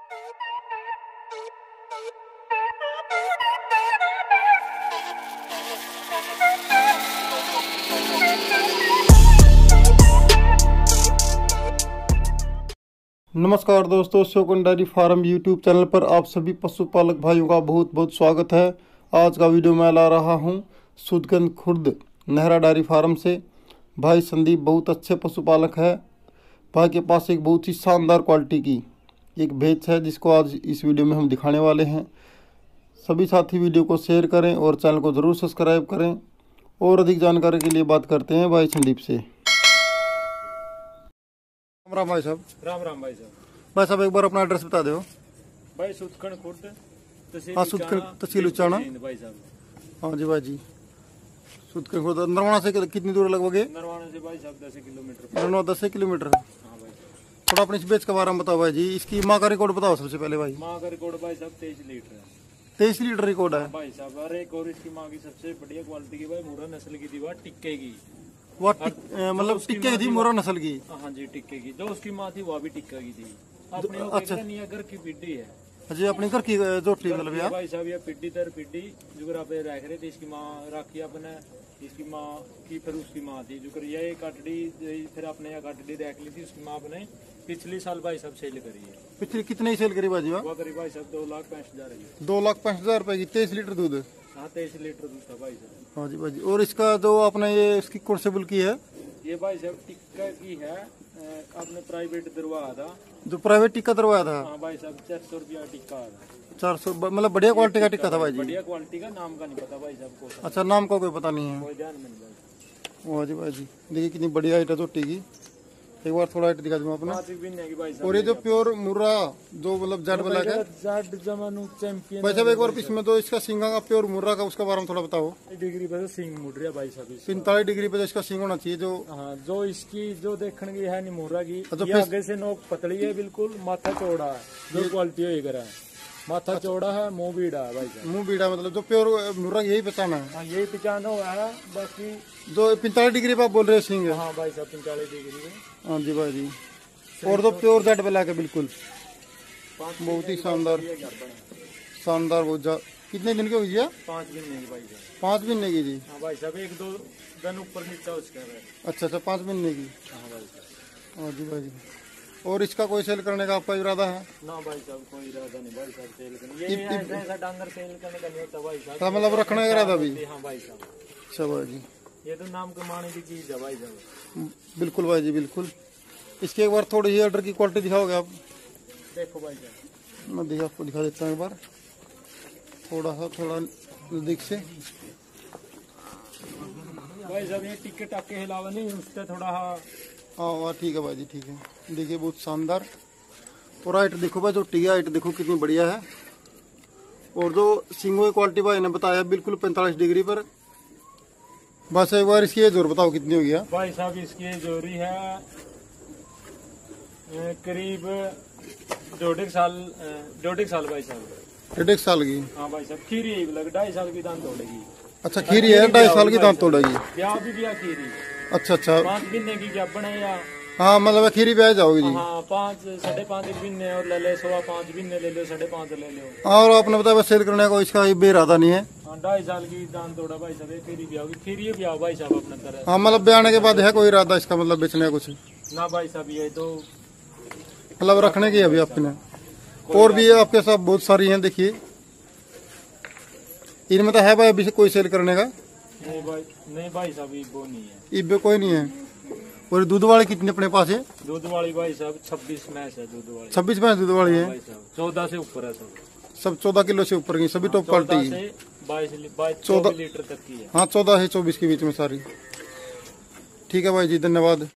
नमस्कार दोस्तों, Shaukan dairy farm YouTube channel पर आप सभी पशुपालक भाइयों का बहुत बहुत स्वागत है। आज का वीडियो मैं ला रहा हूं सुदगंज खुर्द नेहरा डेयरी फार्म से। भाई संदीप बहुत अच्छे पशुपालक है। भाई के पास एक बहुत ही शानदार क्वालिटी की एक भैंस है जिसको आज इस वीडियो में हम दिखाने वाले हैं। सभी साथी वीडियो को शेयर करें और चैनल को ज़रूर सब्सक्राइब करें। और अधिक जानकारी के लिए बात करते हैं भाई संदीप से। राम भाई साहब। राम राम भाई साहब। भाई साहब एक बार अपना एड्रेस बता दो। भाई सुदगंज खुर्द तहसील उचाना भाई साहब। हाँ जी भाई जी, सुदगंज खुर्द। नरवाना से कितनी दूर लगभग है? नरवाना से भाई साहब 10 किलोमीटर। 10 किलोमीटर। हाँ भाई। थोड़ा अपनी इस बेच के बारे में बताओ भाई जी। इसकी माँ का रिकॉर्ड बताओ सबसे पहले भाई। माँ का रिकॉर्ड भाई साहब 23 लीटर है। 23 लीटर रिकॉर्ड है भाई साहब। अरे एक और इसकी माँ की सबसे बढ़िया क्वालिटी की भाई मुर्रा नस्ल की थी, टिक्के की। वो मतलब टिक्के की थी, मुर्रा नस्ल की। हाँ जी, टिक्के की। जो उसकी माँ थी वो भी टिक्का की थी। अपने अच्छा, घर की पिड्डी है जी, अपने घर की जोटी मतलब यार भाई साहब। ये पिड्डी तर पिड्डी जो आप रख रहे थे, इसकी माँ रखी अपने। इसकी माँ की फिर उसकी माँ थी जो ये काटड़ी, फिर अपने यहाँ काटड़ी रख ली थी। उसकी माँ अपने पिछले साल भाई साहब सेल करी है। पिछले कितने सेल करी बाजी? वो करी भाई साहब 2,65,000 है। 2,65,000 रुपए की 23 लीटर दूध। हाँ 23 लीटर दूध था भाई साहब। हाँ जी भाई जी। और इसका जो आपने ये इसकी कॉन्सेबल की है, ये भाई साहब टिक्का की है। आपने प्राइवेट दरवाया था, जो प्राइवेट टिक्का दरवाया था। हाँ भाई साहब 400 रुपया टिक्का था। 400 मतलब बढ़िया क्वालिटी का टिक्का था भाई जी। बढ़िया क्वालिटी का। नाम का नहीं पता भाई साहब को। अच्छा, नाम का कोई पता नहीं है। कोई ध्यान में नहीं भाई। हाँ जी भाई जी, देखिए कितनी बढ़िया हाइट है जोटी की। एक बार थोड़ा हाइट दिखा दूँ अपना। और ये जो प्योर मुर्रा जो मतलब जट वाला है, चैंपियन भाई साहब एक बार इसमें तो इसका सिंगा का प्योर मुर्रा का उसका बारे में थोड़ा बताओ। डिग्री पे सिंग मुड़ रहा भाई साहब। 45 डिग्री पे इसका सिंग होना चाहिए। जो हाँ, जो इसकी जो देखने की है नहीं मुर्रा की। अच्छा, ये आगे से नोक पतली है बिल्कुल, माथा चौड़ा है। जो क्वालिटी है है माथा चौड़ा है, मुंह बीड़ा है भाई साहब। मुंह बीड़ा मतलब जो प्योर मुर्रा यही पहचाना है। हाँ, यही पहचान हुआ है। बाकी जो 45 डिग्री पे आप बोल रहे हैं सिंग। हाँ भाई साहब 45 डिग्री पे। हाँ जी भाई जी। और जो प्योर जेट ब्लैक है बिल्कुल बहुत ही शानदार शानदार। बहुत कितने दिन की हुई है? 5 महीने की भाई साहब। 5 महीने की जी। हाँ भाई साहब, 1-2 दिन ऊपर नीचे उसका है। अच्छा, 5 महीने की। हाँ भाई साहब। हाँ जी भाई जी। और इसका कोई सेल करने का आपका इरादा है? ना भाई साहब, कोई इरादा नहीं भाई साहब सेल करने। ये ऐसा डांगर सेल करने का नहीं होता भाई साहब। मतलब रखने का इरादा भी? हाँ भाई साहब। अच्छा भाई जी, ये तो नाम कमाने की चीज है भाई साहब। बिल्कुल भाई जी बिल्कुल। इसकी एक बार थोड़ी ही ऑर्डर की क्वालिटी दिखाओगे आप? देखो भाई साहब, मैं देखिए आपको दिखा देता हूँ एक बार थोड़ा नजदीक से। भाई साहब ये टिक्के टाके हिलावा नहीं, उससे थोड़ा। हाँ ठीक है भाई जी, ठीक है। देखिए बहुत शानदार। और हाइट देखो भाई, जो टिया हाइट देखो कितनी बढ़िया है। और जो सिंगों की क्वालिटी भाई ने बताया बिल्कुल 45 डिग्री पर। बस एक बार इसकी जोर बताओ कितनी होगी? भाई साहब इसकी जोरी है करीब 1.5 साल भाई साहब। 1.5 साल की? हाँ भाई साहब। खीरी 2.5 साल की दांत तोड़ेगी। अच्छा, खीरी है 2.5 साल की दांत तोड़ेगी। ब्याह भी ब्याह खीरी। अच्छा 5 महीने की क्या बने या? हाँ मतलब खीरी ब्याह जाओगी जी। हाँ 5 साढ़े 5 महीने और ले ले 5.25 महीने ले लो, 5.5 ले लो। और आपने बताया सेल करने को इसका बेइरादा नहीं है? हाँ 2.5 साल की दान तोड़ा भाई साहब। खीरी ब्याह होगी, खीरी ब्याह भाई साहब अपने तरह। हाँ मतलब ब्याने के बाद है कोई इरादा इसका मतलब बेचने का कुछ? ना भाई साहब, ये तो मतलब रखने की अभी आपने। और भी आपके साथ बहुत सारी हैं देखिए। इनमें तो है भाई अभी से कोई सेल करने का? नहीं भाई साहब, वो नहीं है। इब्बे कोई नहीं है। और दूध वाली कितने अपने पास है? दूध वाली भाई साहब 26 मैच है दूध वाली। 26 भैंस दूध वाली है भाई साहब। 14 से ऊपर है सब 14 किलो से ऊपर की सभी टॉप क्वालिटी है। 14 लीटर तक की है। हाँ 14 से 24 के बीच में सारी। ठीक है भाई जी, धन्यवाद।